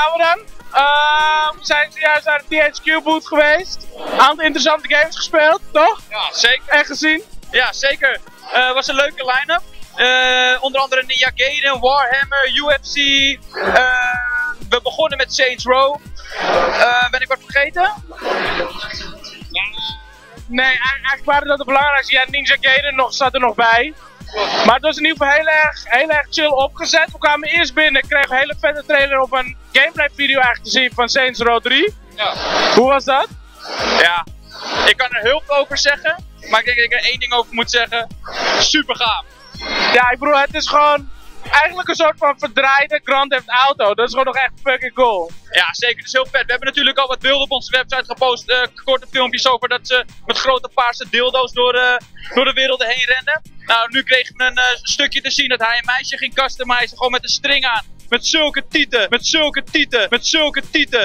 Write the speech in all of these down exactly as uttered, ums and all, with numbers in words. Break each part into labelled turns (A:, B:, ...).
A: gaan we dan? Uh, we zijn zojuist naar de T H Q boot geweest. Een aantal interessante games gespeeld, toch?
B: Ja, zeker.
A: En gezien?
B: Ja, zeker. Het uh, was een leuke line-up. Uh, onder andere Ninja Gaiden, Warhammer, U F C. Uh, we begonnen met Saints Row. Uh, ben ik wat vergeten?
A: Nee, eigenlijk waren dat de belangrijkste. Ja, Ninja Gaiden nog, zat er nog bij. Maar het was in ieder geval heel erg, heel erg chill opgezet. We kwamen eerst binnen, kregen een hele vette trailer op een gameplay video eigenlijk te zien van Saints Row drie.
B: Ja.
A: Hoe was dat?
B: Ja, ik kan er heel veel over zeggen, maar ik denk dat ik er één ding over moet zeggen. Super gaaf.
A: Ja, ik bedoel, het is gewoon eigenlijk een soort van verdraaide Grand Theft Auto. Dat is gewoon nog echt fucking cool.
B: Ja, zeker. Het is heel vet. We hebben natuurlijk al wat beelden op onze website gepost. Uh, korte filmpjes over dat ze met grote paarse dildo's door, uh, door de wereld heen renden. Nou, nu kregen we een uh, stukje te zien dat hij een meisje ging customizen. Gewoon met een string aan. Met zulke tieten. Met zulke tieten. Met zulke tieten.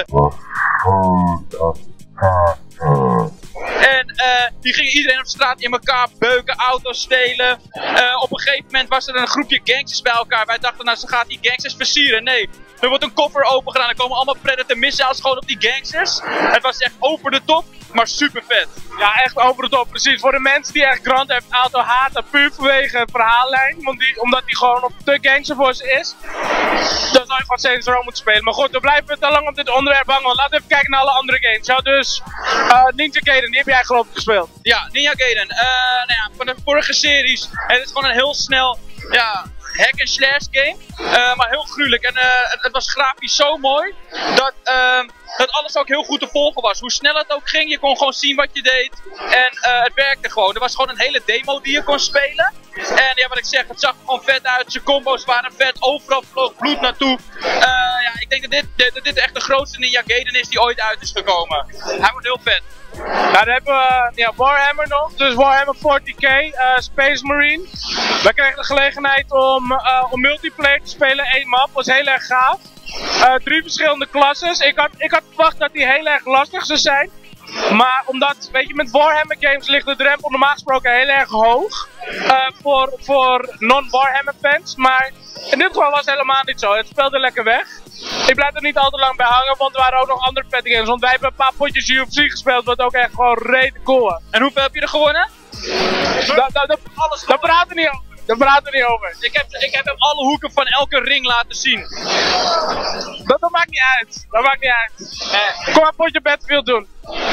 B: En uh, die ging iedereen op straat in elkaar beuken, auto's stelen. Uh, op een gegeven moment was er een groepje gangsters bij elkaar. Wij dachten, nou, ze gaat die gangsters versieren. Nee, er wordt een koffer open gedaan. Er komen allemaal Predator missiles gewoon op die gangsters. Het was echt over de top, maar super vet.
A: Ja, echt over de top, precies. Voor de mensen die echt Grand Theft Auto haten, puur vanwege het verhaallijn. Want die, omdat die gewoon op te gangster voor ze is. Dan zou je gewoon Saints Row moeten spelen. Maar goed, we blijven te lang op dit onderwerp hangen. Want laten we even kijken naar alle andere games. Ja, dus uh, Ninja Gaiden, die heb jij geloof ik gespeeld.
B: Ja, Ninja Gaiden. Uh, nou ja, van de vorige series. Het is gewoon een heel snel, ja, hack-and-slash game. Uh, maar heel gruwelijk. En uh, het, het was grafisch zo mooi dat, uh, dat alles ook heel goed te volgen was. Hoe snel het ook ging, je kon gewoon zien wat je deed. En uh, het werkte gewoon. Er was gewoon een hele demo die je kon spelen. En ja, wat ik zeg, het zag er gewoon vet uit. Zijn combo's waren vet. Overal vloog bloed naartoe. Uh, ja, ik denk dat dit, dit, dit echt de grootste Ninja Gaiden is die ooit uit is gekomen. Hij wordt heel vet.
A: Nou, dan hebben we ja, Warhammer nog, dus Warhammer forty K, uh, Space Marine. We kregen de gelegenheid om, uh, om multiplayer te spelen, één map, was heel erg gaaf. Uh, drie verschillende klasses. Ik had, ik had verwacht dat die heel erg lastig zou zijn. Maar omdat, weet je, met Warhammer games ligt de drempel normaal gesproken heel erg hoog. Uh, voor voor non-Warhammer fans. Maar in dit geval was het helemaal niet zo. Het speelde lekker weg. Ik blijf er niet al te lang bij hangen, want er waren ook nog andere vette games. Want wij hebben een paar potjes U F C gespeeld, wat ook echt gewoon rete cool was.
B: En hoeveel heb je er gewonnen?
A: Daar da, da, da praten we niet over. Daar praten we niet over.
B: Ik heb, ik heb hem alle hoeken van elke ring laten zien.
A: Dat, dat maakt niet uit. Dat maakt niet uit. Eh. Kom maar potje Battlefield doen.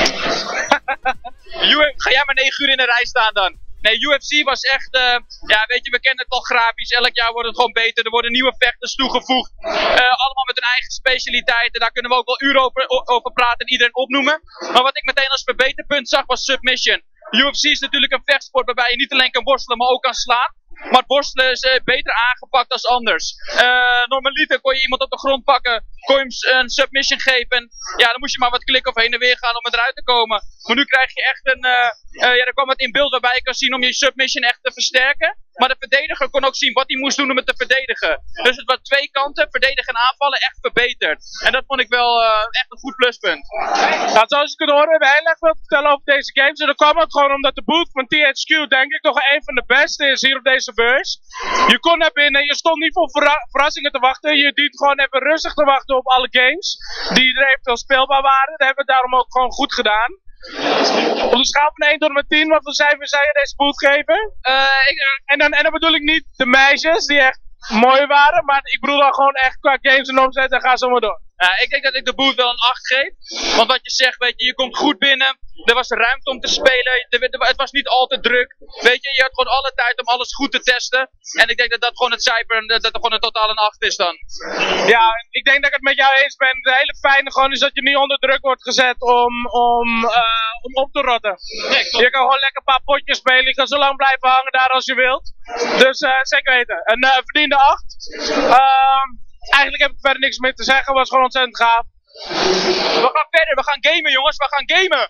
B: Ga jij maar negen uur in de rij staan dan? Nee, U F C was echt, uh, ja weet je, we kennen het al grafisch, elk jaar wordt het gewoon beter, er worden nieuwe vechters toegevoegd, uh, allemaal met hun eigen specialiteiten, daar kunnen we ook wel uren over, over praten en iedereen opnoemen. Maar wat ik meteen als verbeterpunt zag was Submission. U F C is natuurlijk een vechtsport waarbij je niet alleen kan worstelen, maar ook kan slaan. Maar het worstelen is uh, beter aangepakt als anders. Uh, normaliter kon je iemand op de grond pakken, kon je hem een submission geven. En ja, dan moest je maar wat klikken of heen en weer gaan om eruit te komen. Maar nu krijg je echt een, uh, uh, ja, dan kwam het in beeld waarbij je kan zien om je submission echt te versterken. Maar de verdediger kon ook zien wat hij moest doen om het te verdedigen. Dus het was twee kanten, verdedigen en aanvallen, echt verbeterd. En dat vond ik wel uh, echt een goed pluspunt.
A: Nou, zoals je kunt horen, we hebben heel erg veel te vertellen over deze games. En dat kwam ook gewoon omdat de boot van T H Q denk ik toch een van de beste is hier op deze beurs. Je kon naar binnen, je stond niet voor verra verrassingen te wachten. Je dient gewoon even rustig te wachten op alle games die er eventueel speelbaar waren. Dat hebben we daarom ook gewoon goed gedaan. Op de schaal van één tot en met tien, wat voor cijfer zou je deze boot geven?
B: Uh, ik,
A: en, dan, en dan bedoel ik niet de meisjes die echt mooi waren, maar ik bedoel dan gewoon echt qua games en omzet en ga zo maar door.
B: Uh, ik denk dat ik de boot wel een acht geef. Want wat je zegt, weet je, je komt goed binnen. Er was ruimte om te spelen. Er, er, het was niet al te druk. Weet je, je had gewoon alle tijd om alles goed te testen. En ik denk dat dat gewoon het cijfer, dat het gewoon een totaal een acht is dan.
A: Ja, ik denk dat ik het met jou eens ben. Het hele fijne gewoon is dat je niet onder druk wordt gezet om, om, uh, om op te rotten. Nee, je kan gewoon lekker een paar potjes spelen. Je kan zo lang blijven hangen daar als je wilt. Dus uh, zeker weten. Een uh, verdiende acht. Uh, Eigenlijk heb ik verder niks meer te zeggen, was gewoon ontzettend gaaf.
B: We gaan verder, we gaan gamen jongens, we gaan gamen!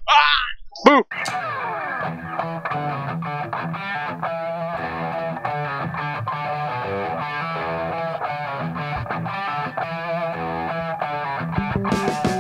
B: Ah! Boe!